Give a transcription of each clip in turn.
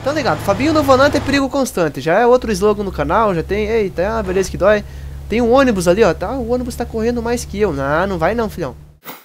Então ligado, Fabinho no volante é perigo constante. Já é outro slogan no canal, já tem... Eita, beleza que dói. Tem um ônibus ali, ó. Tá, o ônibus tá correndo mais que eu. Não, não vai não, filhão.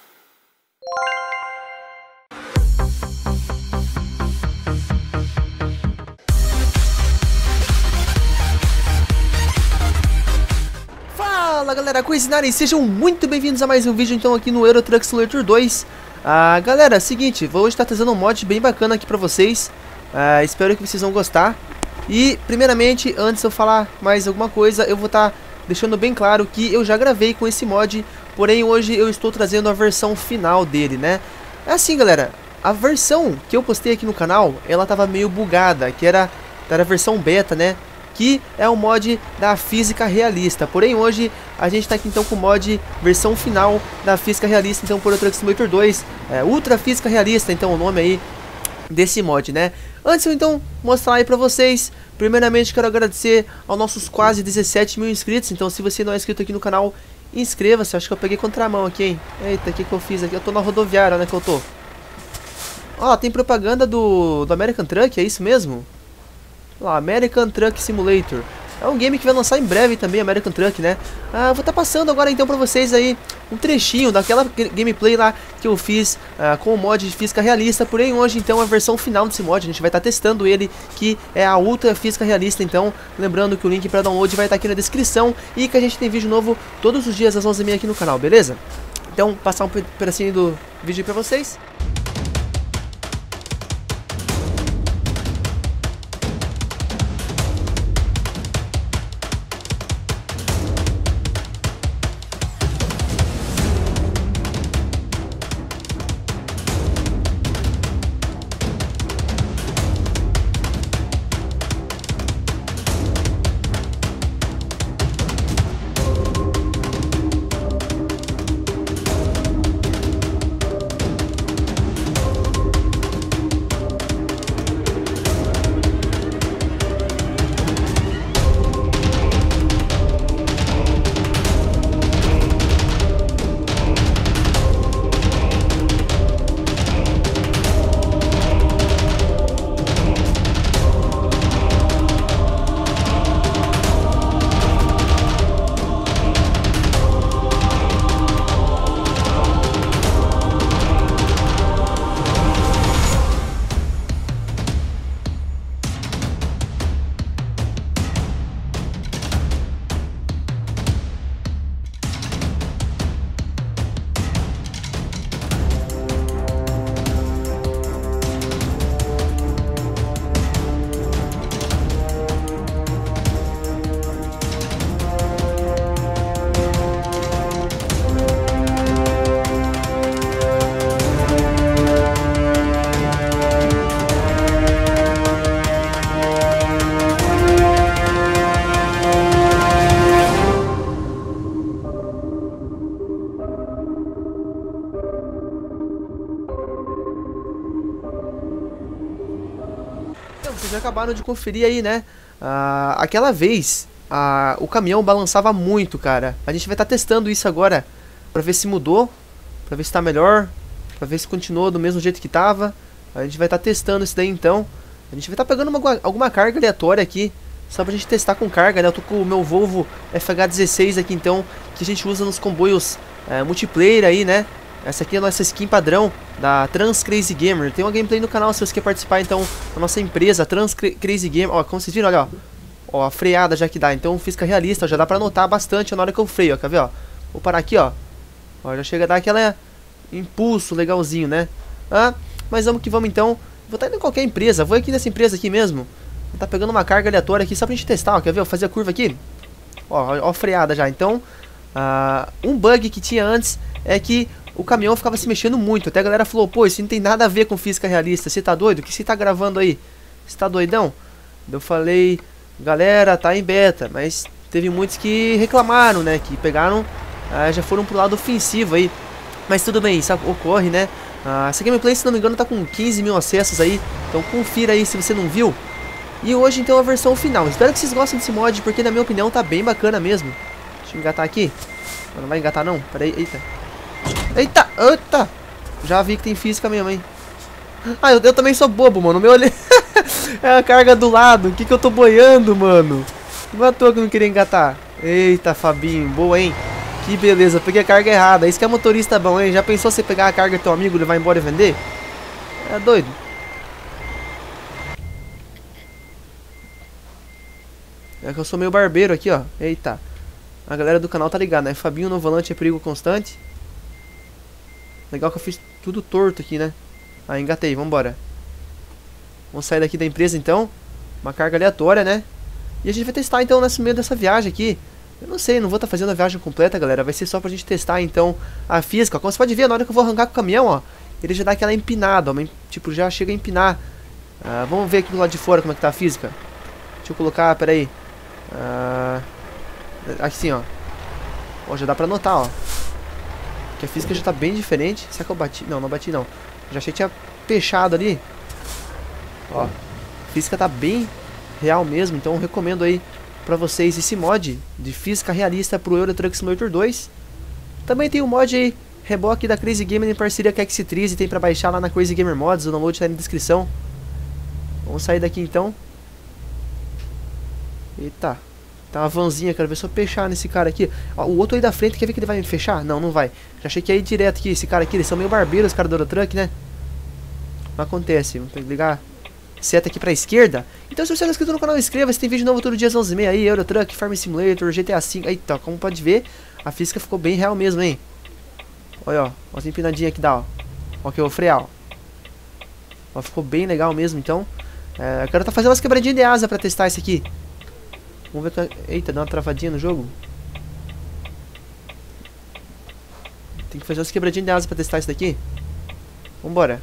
Fala galera, Coisinarem, sejam muito bem-vindos a mais um vídeo então aqui no Euro Truck Simulator 2. Galera, seguinte, vou hoje estar trazendo um mod bem bacana aqui pra vocês. Espero que vocês vão gostar. E primeiramente, antes de eu falar mais alguma coisa, eu vou estar deixando bem claro que eu já gravei com esse mod. Porém hoje eu estou trazendo a versão final dele, né? É assim galera, a versão que eu postei aqui no canal, ela tava meio bugada, que era a versão beta, né? Que é o mod da física realista. Porém hoje a gente está aqui então com o mod versão final da física realista, então por Euro Truck Simulator 2, Ultra Física Realista, então o nome aí desse mod, né? Antes de eu então mostrar aí pra vocês, primeiramente quero agradecer aos nossos quase 17 mil inscritos. Então se você não é inscrito aqui no canal, inscreva-se. Acho que eu peguei contramão aqui, hein? Eita, o que eu fiz aqui? Eu tô na rodoviária, né, que eu tô. Ó, tem propaganda do American Truck, é isso mesmo? Lá, American Truck Simulator. É um game que vai lançar em breve também, American Truck, né? Vou estar passando agora então pra vocês aí um trechinho daquela gameplay lá que eu fiz com o mod de física realista. Porém hoje então a versão final desse mod, a gente vai estar testando ele, que é a Ultra Física Realista. Então lembrando que o link para download vai estar aqui na descrição e que a gente tem vídeo novo todos os dias às 11h30 aqui no canal, beleza? Então passar um pedacinho do vídeo pra vocês. Vocês acabaram de conferir aí, né? Aquela vez o caminhão balançava muito, cara. A gente vai estar testando isso agora pra ver se mudou, pra ver se tá melhor, pra ver se continuou do mesmo jeito que tava. A gente vai estar testando isso daí então. A gente vai estar pegando alguma carga aleatória aqui, só pra gente testar com carga, né? Eu tô com o meu Volvo FH16 aqui então, que a gente usa nos comboios multiplayer aí, né? Essa aqui é a nossa skin padrão da Trans Crazy Gamer. Tem uma gameplay no canal se você quer participar então da nossa empresa, Trans Crazy Gamer. Ó, como vocês viram, olha, ó, a freada já que dá. Então física realista, ó, já dá pra notar bastante na hora que eu freio, ó, quer ver, ó? Vou parar aqui, ó. Ó, já chega a dar aquela impulso legalzinho, né? Mas vamos que vamos então. Vou estar indo em qualquer empresa, vou aqui nessa empresa aqui mesmo. Vou estar pegando uma carga aleatória aqui só pra gente testar, ó, quer ver? Vou fazer a curva aqui. Ó, a freada já. Então, um bug que tinha antes é que o caminhão ficava se mexendo muito. Até a galera falou, pô, isso não tem nada a ver com física realista. Você tá doido? O que você tá gravando aí? Você tá doidão? Eu falei, galera, tá em beta. Mas teve muitos que reclamaram, né? Que pegaram, já foram pro lado ofensivo aí. Mas tudo bem, isso ocorre, né? Essa gameplay, se não me engano, tá com 15 mil acessos aí. Então confira aí se você não viu. E hoje então a versão final. Espero que vocês gostem desse mod, porque na minha opinião tá bem bacana mesmo. Deixa eu engatar aqui. Não vai engatar não? Pera aí, eita. Eita, eita. Já vi que tem física mesmo, hein. Eu também sou bobo, mano. Meu olho... É a carga do lado. O que eu tô boiando, mano? Não é à toa que eu não queria engatar. Eita, Fabinho. Boa, hein? Que beleza. Peguei a carga errada. Isso que é motorista bom, hein? Já pensou você pegar a carga do teu amigo e levar embora e vender? É doido. É que eu sou meio barbeiro aqui, ó. Eita. A galera do canal tá ligada, né? Fabinho no volante é perigo constante. Legal que eu fiz tudo torto aqui, né? Ah, engatei, vambora. Vamos sair daqui da empresa então. Uma carga aleatória, né? E a gente vai testar então nesse meio dessa viagem aqui. Eu não sei, não vou estar fazendo a viagem completa, galera. Vai ser só pra gente testar então a física. Como você pode ver, na hora que eu vou arrancar com o caminhão, ó, ele já dá aquela empinada, ó. Tipo, já chega a empinar. Vamos ver aqui do lado de fora como é que tá a física. Deixa eu colocar, peraí. Assim, ó. Ó, já dá pra notar, ó. Que a física já tá bem diferente. Será que eu bati? Não, não bati não. Já achei que tinha fechado ali. Ó, a física tá bem real mesmo. Então eu recomendo aí pra vocês esse mod de física realista pro Euro Truck Simulator 2. Também tem o mod aí, reboque da Crazy Gamer em parceria com a X-Triz. Tem pra baixar lá na Crazy Gamer Mods. O download tá aí na descrição. Vamos sair daqui então. Eita. Tá uma vanzinha, quero ver se eu fechar nesse cara aqui. Ó, o outro aí da frente, quer ver que ele vai me fechar? Não, não vai. Já achei que ia ir direto aqui. Esse cara aqui, eles são meio barbeiros, os caras do Eurotruck, né? Não acontece. Vamos ter que ligar seta aqui pra esquerda. Então se você não é inscrito no canal, inscreva-se. Tem vídeo novo todo dia às 11h30 aí. Eurotruck, Farm Simulator, GTA V. Eita, como pode ver, a física ficou bem real mesmo, hein? Olha, ó. Ó as empinadinhas que dá, ó. Ó que eu vou frear, ó. Ó, ficou bem legal mesmo, então. Eu quero tá fazendo umas quebradinhas de asa pra testar esse aqui. Vamos ver que... Eita, deu uma travadinha no jogo. Tem que fazer umas quebradinhas de asa pra testar isso daqui. Vambora.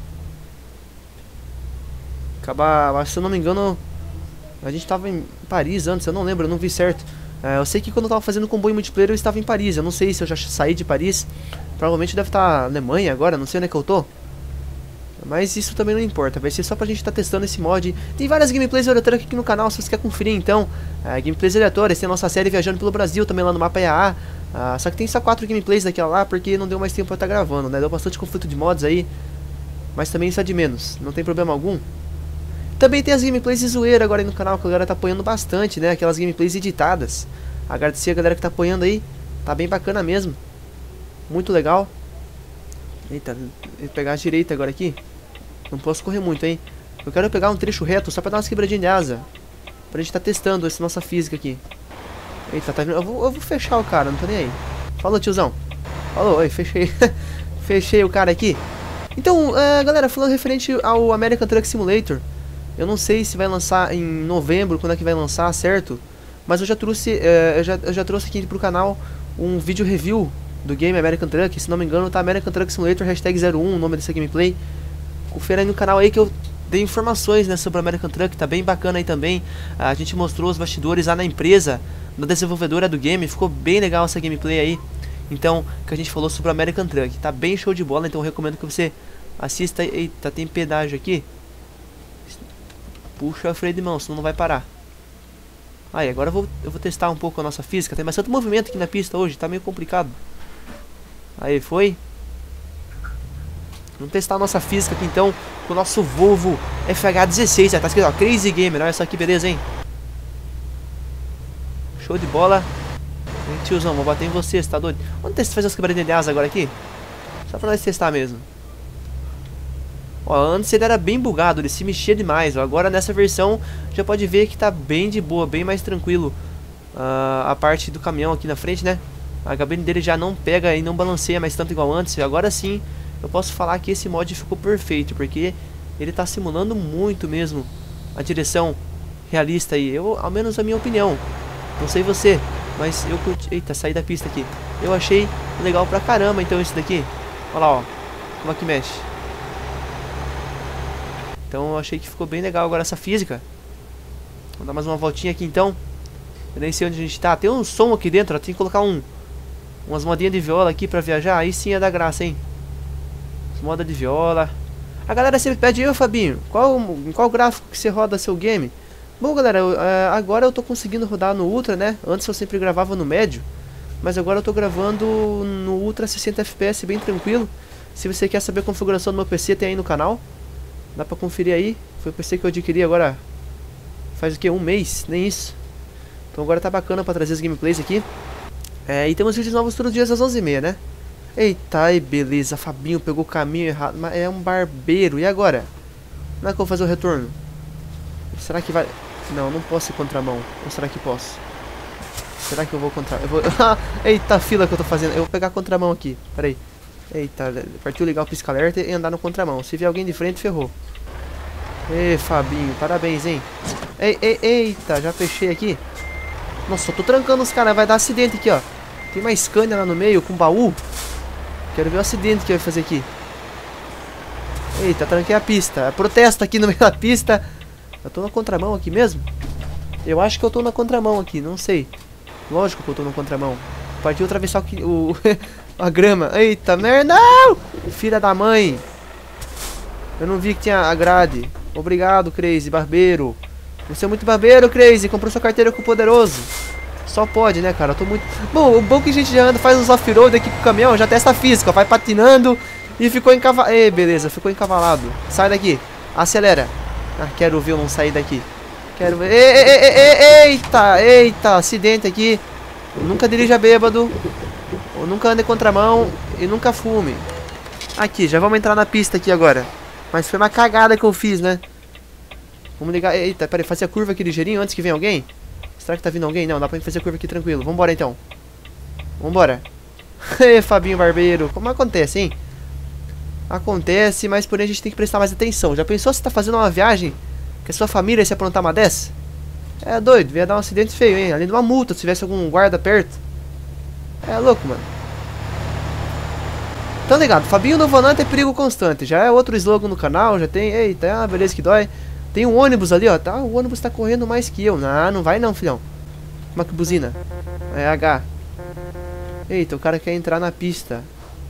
Acabar... Se eu não me engano, a gente tava em Paris antes, eu não lembro, eu não vi certo. Eu sei que quando eu tava fazendo comboio multiplayer eu estava em Paris. Eu não sei se eu já saí de Paris. Provavelmente deve estar na Alemanha agora, não sei onde é que eu tô. Mas isso também não importa, vai ser só pra gente estar testando esse mod. Tem várias gameplays Eurotruck aqui no canal, se você quer conferir então. Gameplays aleatórias, tem a nossa série Viajando pelo Brasil também lá no Mapa EAA. Só que tem só 4 gameplays daquela lá, porque não deu mais tempo pra estar gravando, né? Deu bastante conflito de mods aí, mas também isso é de menos, não tem problema algum. Também tem as gameplays de zoeira agora aí no canal, que a galera tá apoiando bastante, né? Aquelas gameplays editadas. Agradecer a galera que tá apoiando aí, tá bem bacana mesmo. Muito legal. Eita, vou pegar a direita agora aqui. Não posso correr muito, hein? Eu quero pegar um trecho reto só pra dar umas quebradinhas de asa. Pra gente tá testando essa nossa física aqui. Eita, tá vindo. Eu vou fechar o cara, não tô nem aí. Falou, tiozão. Falou, oi, fechei. Fechei o cara aqui. Então, galera, falando referente ao American Truck Simulator. Eu não sei se vai lançar em novembro, quando é que vai lançar, certo? Mas eu já trouxe, eu já trouxe aqui pro canal um vídeo review do game American Truck. Se não me engano, tá American Truck Simulator #01, o nome dessa gameplay. Confira aí no canal aí que eu dei informações, né, sobre o American Truck, tá bem bacana aí também. A gente mostrou os bastidores lá na empresa, da desenvolvedora do game, ficou bem legal essa gameplay aí. Então, que a gente falou sobre o American Truck, tá bem show de bola, então eu recomendo que você assista. Eita, tem pedágio aqui. Puxa o freio de mão, senão não vai parar. Aí, agora eu vou testar um pouco a nossa física, tem bastante movimento aqui na pista hoje, tá meio complicado. Aí, foi. Vamos testar a nossa física aqui então com o nosso Volvo FH16. Tá escrito, ó, Crazy Gamer. Olha só que beleza, hein? Show de bola. Hein, tiozão, vou bater em você, você tá doido? Vamos fazer as quebradinhas de asa agora aqui? Só pra nós testar mesmo. Ó, antes ele era bem bugado, ele se mexia demais. Ó, agora nessa versão já pode ver que tá bem de boa, bem mais tranquilo. A parte do caminhão aqui na frente, né? A cabine dele já não pega e não balanceia mais tanto igual antes. Agora sim eu posso falar que esse mod ficou perfeito, porque ele tá simulando muito mesmo a direção realista aí. Ao menos a minha opinião. Não sei você, mas eu curti. Eita, saí da pista aqui. Eu achei legal pra caramba então isso daqui. Olha lá, ó, como é que mexe. Então eu achei que ficou bem legal agora essa física. Vamos dar mais uma voltinha aqui então. Eu nem sei onde a gente tá. Tem um som aqui dentro, ó. Tem que colocar umas modinhas de viola aqui pra viajar. Aí sim é da graça, hein. Moda de viola. A galera sempre pede, eu, Fabinho, qual gráfico que você roda seu game? Bom, galera, agora eu tô conseguindo rodar no Ultra, né? Antes eu sempre gravava no médio, mas agora eu tô gravando no Ultra 60 FPS, bem tranquilo. Se você quer saber a configuração do meu PC, tem aí no canal. Dá pra conferir aí. Foi o PC que eu adquiri agora. Faz o que? Um mês? Nem isso. Então agora tá bacana pra trazer as gameplays aqui. E temos vídeos novos todos os dias às 11h30, né? Eita, aí beleza. Fabinho pegou o caminho errado. Mas é um barbeiro. E agora? Como é que eu vou fazer o retorno? Será que vai... Não, não posso ir contramão. Ou será que posso? Será que eu vou contra... Eu vou... Eita, a fila que eu tô fazendo. Eu vou pegar a contramão aqui. Pera aí. Eita, partiu ligar o pisca-alerta e andar no contramão. Se vier alguém de frente, ferrou. Ei, Fabinho, parabéns, hein? Eita, já fechei aqui. Nossa, eu tô trancando os caras. Vai dar acidente aqui, ó. Tem uma Scania lá no meio com baú. Quero ver o acidente que vai fazer aqui. Eita, tranquei a pista. Protesto aqui no meio da pista. Eu tô na contramão aqui mesmo? Eu acho que eu tô na contramão aqui, não sei. Lógico que eu tô na contramão. Partiu atravessar a grama. Eita, merda! Não! Filha da mãe. Eu não vi que tinha a grade. Obrigado, Crazy, barbeiro. Você é muito barbeiro, Crazy. Comprou sua carteira com o poderoso. Só pode, né, cara? Eu tô muito... Bom, o bom que a gente já anda, faz uns off-road aqui com o caminhão, já testa a física, vai patinando e ficou encavalado. Ei, beleza, ficou encavalado. Sai daqui. Acelera. Ah, quero ver eu não sair daqui. Quero ver... Eita, acidente aqui. Eu nunca dirija bêbado. Eu nunca ande em contramão e nunca fume. Aqui, já vamos entrar na pista aqui agora. Mas foi uma cagada que eu fiz, né? Vamos ligar... Eita, peraí, fazer a curva aqui ligeirinho antes que venha alguém. Será que tá vindo alguém? Não, dá pra gente fazer a curva aqui tranquilo. Vambora então. Vambora. Fabinho Barbeiro. Como acontece, hein? Acontece, mas porém a gente tem que prestar mais atenção. Já pensou se tá fazendo uma viagem com a sua família e se aprontar uma dessa? É doido, ia dar um acidente feio, hein? Além de uma multa, se tivesse algum guarda perto. É louco, mano. Então ligado, Fabinho no volante é perigo constante. Já é outro slogan no canal, já tem... Eita, beleza que dói. Tem um ônibus ali, ó. Tá, o ônibus tá correndo mais que eu. Não, não vai não, filhão. Como é que buzina? É H. Eita, o cara quer entrar na pista.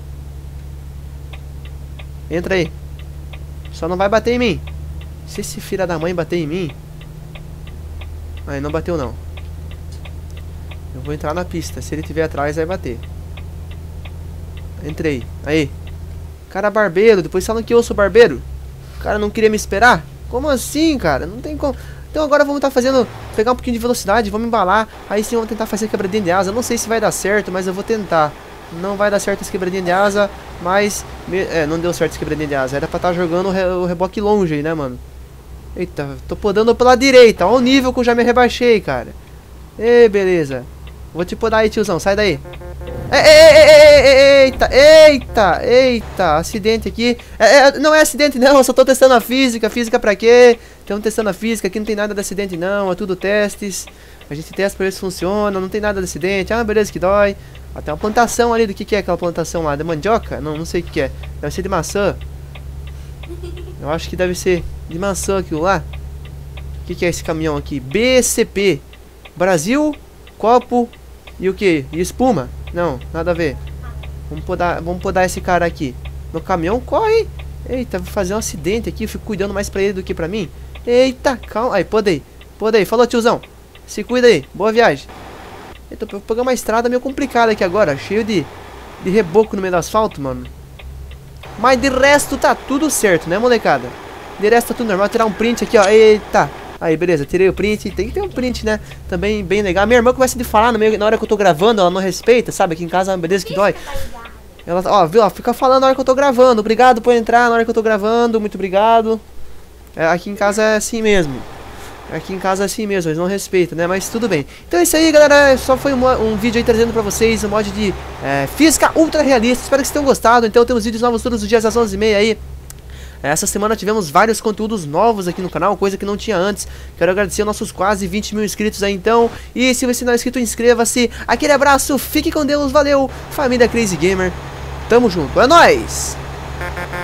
Entra aí. Só não vai bater em mim. Se esse filho da mãe bater em mim... Aí não bateu não. Eu vou entrar na pista. Se ele tiver atrás, vai bater. Entrei. Aí. Cara barbeiro. Depois falam que eu sou barbeiro. O cara não queria me esperar. Como assim, cara? Não tem como. Então agora vamos estar fazendo... Pegar um pouquinho de velocidade. Vamos embalar. Aí sim vamos tentar fazer quebradinha de asa. Eu não sei se vai dar certo, mas eu vou tentar. Não vai dar certo esse quebradinha de asa. Mas... não deu certo esse quebradinha de asa. Era pra estar jogando o reboque longe aí, né, mano? Eita, tô podando pela direita. Olha o nível que eu já me rebaixei, cara. Beleza. Vou te podar aí, tiozão. Sai daí. Eita, acidente aqui. Não é acidente não, eu só tô testando a física. Física pra quê? Estamos testando a física, aqui não tem nada de acidente não, é tudo testes. A gente testa pra ver se funciona, não tem nada de acidente. Ah, beleza que dói. Tem uma plantação ali, do que é aquela plantação lá? De mandioca? Não sei o que é. Deve ser de maçã. Eu acho que deve ser de maçã aquilo lá. O que é esse caminhão aqui? BCP Brasil, copo e o que? E espuma? Não, nada a ver. Vamos podar esse cara aqui. Meu caminhão corre. Eita, vou fazer um acidente aqui. Eu fico cuidando mais pra ele do que pra mim. Eita, calma. Aí, podei. Falou, tiozão. Se cuida aí. Boa viagem. Eita, vou pegar uma estrada meio complicada aqui agora. Cheio de reboco no meio do asfalto, mano. Mas de resto tá tudo certo, né, molecada? De resto tá tudo normal. Vou tirar um print aqui, ó. Eita. Aí, beleza, tirei o print. Tem que ter um print, né? Também bem legal. Minha irmã começa a falar na hora que eu tô gravando. Ela não respeita, sabe? Aqui em casa é uma beleza que dói. Ela, ó, viu? Ó, fica falando na hora que eu tô gravando. Obrigado por entrar na hora que eu tô gravando. Muito obrigado. Aqui em casa é assim mesmo. Aqui em casa é assim mesmo, eles não respeitam, né? Mas tudo bem. Então é isso aí, galera. Só foi um vídeo aí trazendo pra vocês um mod de física ultra realista. Espero que vocês tenham gostado. Então temos vídeos novos todos os dias às 11h30 aí. Essa semana tivemos vários conteúdos novos aqui no canal, coisa que não tinha antes. Quero agradecer aos nossos quase 20 mil inscritos aí então. E se você não é inscrito, inscreva-se. Aquele abraço, fique com Deus, valeu. Família Crazy Gamer, tamo junto, é nóis!